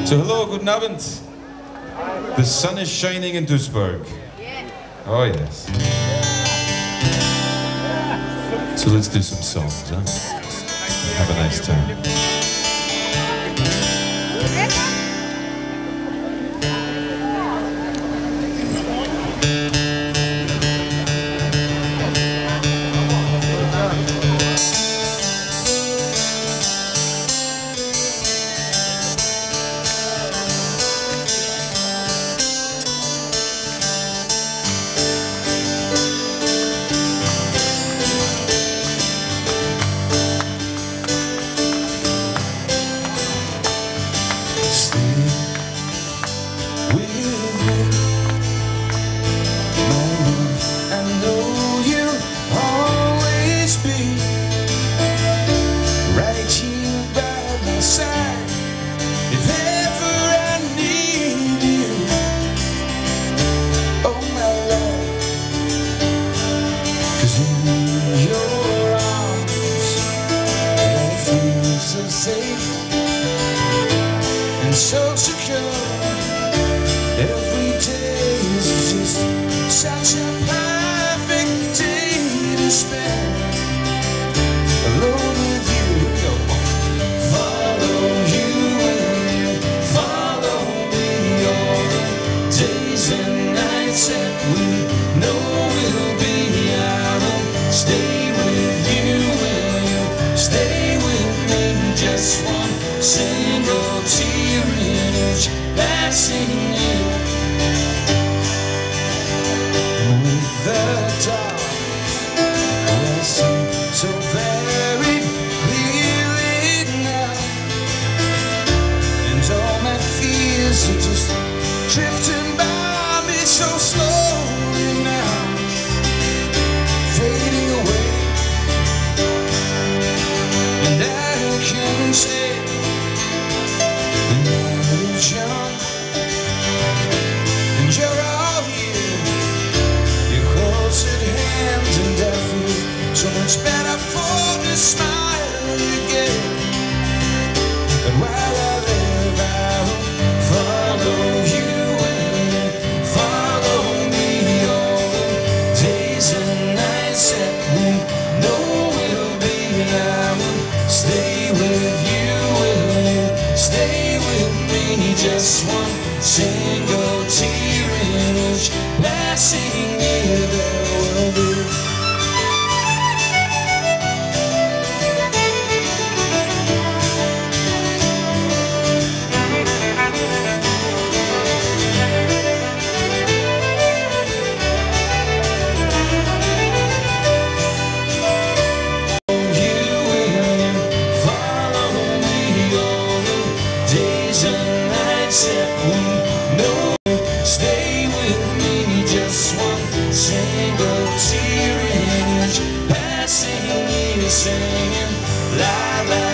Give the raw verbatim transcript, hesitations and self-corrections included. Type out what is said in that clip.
So hello, guten Abend. The sun is shining in Duisburg. Oh yes. So let's do some songs, huh? Have a nice time. So secure, every day is just such a perfect day to spend alone with you. Follow you and you follow me all the days and nights that we know will be. I will stay with you and you stay with me. Just one single tear passing you with the dark. I see so very clearly now, and all my fears are just drifting by me so slowly now, fading away. And I can say young, and you're all here, you're close at hand, and I feel so much better for the smile you get. But while I live, I will follow you and you follow me all the days and nights that we know will be. I will stay with you and you stay with me. Just one single tear in each passing year there will be. Stay with me, just one single tear in each passing year, singing la la.